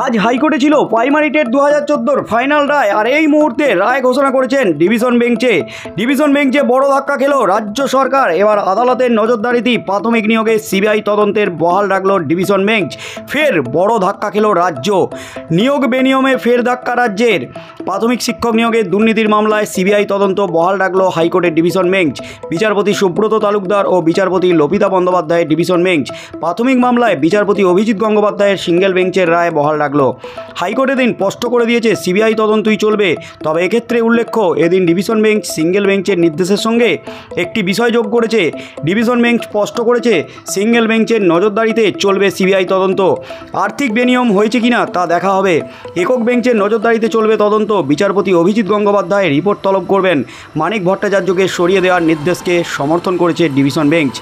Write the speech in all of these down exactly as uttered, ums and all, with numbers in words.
আজ হাইকোর্টে ছিল প্রাইমারি টেট দু হাজার চোদ্দোর ফাইনাল রায়, আর এই মুহূর্তে রায় ঘোষণা করেছেন ডিভিশন বেঞ্চে। ডিভিশন বেঞ্চে বড় ধাক্কা খেল রাজ্য সরকার। এবার আদালতের নজরদারিতেই প্রাথমিক নিয়োগে সিবিআই তদন্তের বহাল রাখল ডিভিশন বেঞ্চ। ফের বড় ধাক্কা খেল রাজ্য। নিয়োগ বেনিয়মে ফের ধাক্কা রাজ্যের। প্রাথমিক শিক্ষক নিয়োগের দুর্নীতির মামলায় সিবিআই তদন্ত বহাল রাখল হাইকোর্টের ডিভিশন বেঞ্চ। বিচারপতি সুব্রত তালুকদার ও বিচারপতি লপিতা বন্দ্যোপাধ্যায়ের ডিভিশন বেঞ্চ প্রাথমিক মামলায় বিচারপতি অভিজিৎ গঙ্গোপাধ্যায়ের সিঙ্গেল বেঞ্চের রায় বহাল রাখল। হাইকোর্টে দিন স্পষ্ট করে দিয়েছে সিবিআই তদন্তই চলবে। তবে এক্ষেত্রে উল্লেখ্য, এদিন ডিভিশন বেঞ্চ সিঙ্গেল বেঞ্চের নির্দেশের সঙ্গে একটি বিষয় যোগ করেছে। ডিভিশন বেঞ্চ স্পষ্ট করেছে সিঙ্গেল বেঞ্চের নজরদারিতে চলবে সিবিআই তদন্ত। আর্থিক বেনিয়ম হয়েছে কিনা তা দেখা হবে। একক বেঞ্চের নজরদারিতে চলবে তদন্ত। বিচারপতি অভিজিৎ গঙ্গোপাধ্যায় রিপোর্ট তলব করবেন। মানিক ভট্টাচার্যকে সরিয়ে দেওয়ার নির্দেশকে সমর্থন করেছে ডিভিশন বেঞ্চ।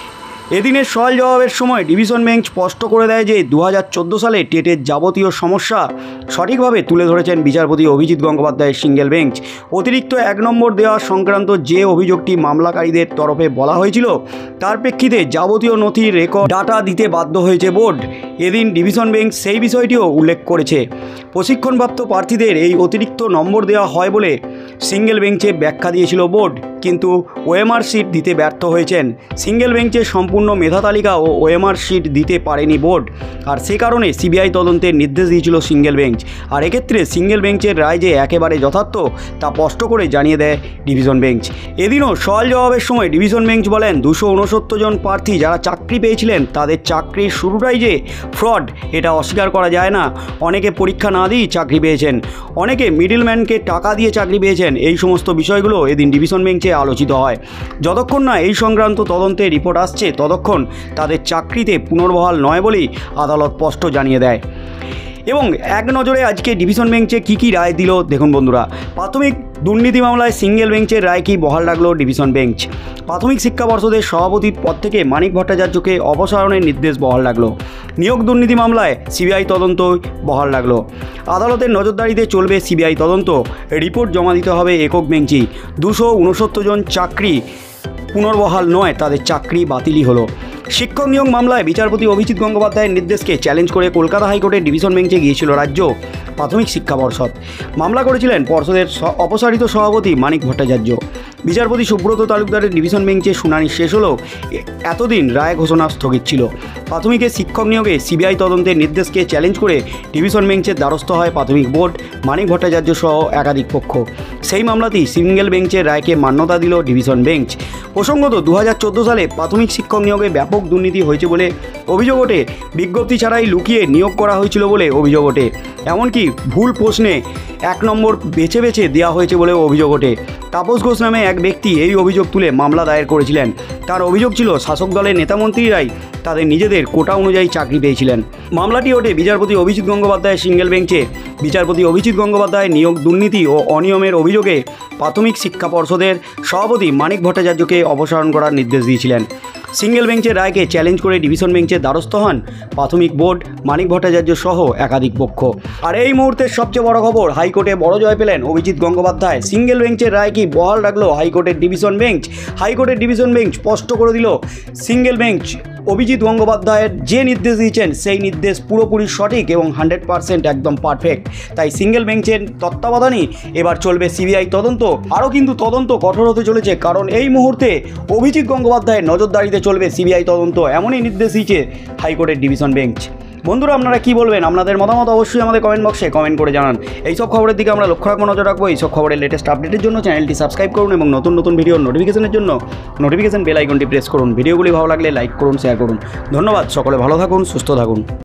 এদিনের সওয়াল জবাবের সময় ডিভিশন বেঞ্চ স্পষ্ট করে দেয় যে দু হাজার চোদ্দো সালে টেটের যাবতীয় সমস্যা সঠিকভাবে তুলে ধরেছেন বিচারপতি অভিজিৎ গঙ্গোপাধ্যায়ের সিঙ্গেল বেঞ্চ। অতিরিক্ত এক নম্বর দেওয়া সংক্রান্ত যে অভিযোগটি মামলাকারীদের তরফে বলা হয়েছিল, তার প্রেক্ষিতে যাবতীয় নথির রেকর্ড ডাটা দিতে বাধ্য হয়েছে বোর্ড। এদিন ডিভিশন বেঞ্চ সেই বিষয়টিও উল্লেখ করেছে। প্রশিক্ষণপ্রাপ্ত প্রার্থীদের এই অতিরিক্ত নম্বর দেওয়া হয় বলে সিঙ্গেল বেঞ্চে ব্যাখ্যা দিয়েছিল বোর্ড, কিন্তু ওএমআর শিট দিতে ব্যর্থ হয়েছেন। সিঙ্গেল বেঞ্চে সম্পূর্ণ মেধা তালিকা ও ওএমআর শিট দিতে পারেনি বোর্ড, আর সে কারণে সিবিআই তদন্তের নির্দেশ দিয়েছিল সিঙ্গেল বেঞ্চ। আর এক্ষেত্রে সিঙ্গেল বেঞ্চের রায় যে একেবারে যথার্থ তা স্পষ্ট করে জানিয়ে দেয় ডিভিশন বেঞ্চ। এদিনও সওয়াল জবাবের সময় ডিভিশন বেঞ্চ বলেন, দুশো উনসত্তর জন প্রার্থী যারা চাকরি পেয়েছিলেন তাদের চাকরির শুরুটাই যে ফ্রড, এটা অস্বীকার করা যায় না। অনেকে পরীক্ষা না দিয়েই চাকরি পেয়েছেন, অনেকে মিডলম্যানকে টাকা দিয়ে চাকরি পেয়েছেন। এই সমস্ত বিষয়গুলো এদিন ডিভিশন বেঞ্চে আলোচিত হয়। যতক্ষণ না এই সংক্রান্ত তদন্তের রিপোর্ট আসছে ততক্ষণ তাদের চাকরিতে পুনর্বহাল নয় বলেই আদালত স্পষ্ট জানিয়ে দেয়। এবং এক নজরে আজকে ডিভিশন বেঞ্চে কী কী রায় দিল দেখুন বন্ধুরা। প্রাথমিক দুর্নীতি মামলায় সিঙ্গেল বেঞ্চের রায় কি বহাল রাখল ডিভিশন বেঞ্চ। প্রাথমিক শিক্ষা পর্ষদের সভাপতির পদ থেকে মানিক ভট্টাচার্যকে অপসারণের নির্দেশ বহাল রাখল। নিয়োগ দুর্নীতি মামলায় সিবিআই তদন্ত বহাল রাখল। আদালতের নজরদারিতে চলবে সিবিআই তদন্ত। রিপোর্ট জমা দিতে হবে একক বেঞ্চই। দুশো উনসত্তর জন চাকরি পুনর্বহাল নয়, তাদের চাকরি বাতিলই হলো। শিক্ষক নিয়োগ মামলায় বিচারপতি অভিজিৎ গঙ্গোপাধ্যায়ের নির্দেশকে চ্যালেঞ্জ করে কলকাতা হাইকোর্টের ডিভিশন বেঞ্চে গিয়েছিল রাজ্য প্রাথমিক শিক্ষা পর্ষদ। মামলা করেছিলেন পর্ষদের অপসারিত সভাপতি মানিক ভট্টাচার্য। বিচারপতি সুব্রত তালুকদারের ডিভিশন বেঞ্চে শুনানি শেষ হলেও এতদিন রায় ঘোষণা স্থগিত ছিল। প্রাথমিকের শিক্ষক নিয়োগে সিবিআই তদন্তের নির্দেশকে চ্যালেঞ্জ করে ডিভিশন বেঞ্চের দ্বারস্থ হয় প্রাথমিক বোর্ড, মানিক ভট্টাচার্য সহ একাধিক পক্ষ। সেই মামলাতেই সিঙ্গেল বেঞ্চের রায়কে মান্যতা দিল ডিভিশন বেঞ্চ। প্রসঙ্গত, দু হাজার চোদ্দো সালে প্রাথমিক শিক্ষক নিয়োগে ব্যাপক দুর্নীতি হয়েছে বলে অভিযোগ ওঠে। বিজ্ঞপ্তি ছাড়াই লুকিয়ে নিয়োগ করা হয়েছিল বলে অভিযোগ ওঠে। এমনকি ভুল প্রশ্নে এক নম্বর বেছে বেছে দেওয়া হয়েছে বলে অভিযোগ ওঠে। তাপস ঘোষ নামে এক ব্যক্তি এই অভিযোগ তুলে মামলা দায়ের করেছিলেন। তার অভিযোগ ছিল শাসক দলের নেতামন্ত্রীরাই তাদের নিজেদের কোটা অনুযায়ী চাকরি পেয়েছিলেন। মামলাটি ওঠে বিচারপতি অভিজিৎ গঙ্গোপাধ্যায়ের সিঙ্গেল বেঞ্চে। বিচারপতি অভিজিৎ গঙ্গোপাধ্যায় নিয়োগ দুর্নীতি ও অনিয়মের অভিযোগে প্রাথমিক শিক্ষা পর্ষদের সভাপতি মানিক ভট্টাচার্যকে অপসারণ করার নির্দেশ দিয়েছিলেন। সিঙ্গেল বেঞ্চের রায়কে চ্যালেঞ্জ করে ডিভিশন বেঞ্চের দ্বারস্থ হন প্রাথমিক বোর্ড, মানিক ভট্টাচার্য সহ একাধিক পক্ষ। আর এই মুহূর্তের সবচেয়ে বড় খবর, হাইকোর্টে বড় জয় পেলেন অভিজিৎ গঙ্গোপাধ্যায়। সিঙ্গেল বেঞ্চের রায় কি বহাল রাখলো হাইকোর্টের ডিভিশন বেঞ্চ। হাইকোর্টের ডিভিশন বেঞ্চ স্পষ্ট করে দিল সিঙ্গেল বেঞ্চ অভিজিৎ গঙ্গোপাধ্যায়ের যে নির্দেশ দিয়েছেন সেই নির্দেশ পুরোপুরি সঠিক এবং হান্ড্রেড পারসেন্ট একদম পারফেক্ট। তাই সিঙ্গেল বেঞ্চের তত্ত্বাবধানেই এবার চলবে সিবিআই তদন্ত। আরও কিন্তু তদন্ত কঠোর হতে চলেছে, কারণ এই মুহূর্তে অভিজিৎ গঙ্গোপাধ্যায়ের নজরদারিতে চলবে সিবিআই তদন্ত, এমনই নির্দেশ দিয়েছে হাইকোর্টের ডিভিশন বেঞ্চ। বন্ধুরা, আপনারা কি বলবেন? আপনাদের মতামত অবশ্যই আমাদের কমেন্ট বক্সে কমেন্ট করে জানান। এইসব খবরের দিকে আমরা লক্ষ্য রাখবো, নজর রাখবো। এইসব খবরের লেটেস্ট আপডেটের জন্য চ্যানেলটি সাবস্ক্রাইব করুন এবং নতুন নতুন ভিডিওর নোটিফিকেশনের জন্য নোটিফিকেশন বেল আইকনটি প্রেস করুন। ভিডিওগুলি ভালো লাগলে লাইক করুন, শেয়ার করুন। ধন্যবাদ। সকলে ভালো থাকুন, সুস্থ থাকুন।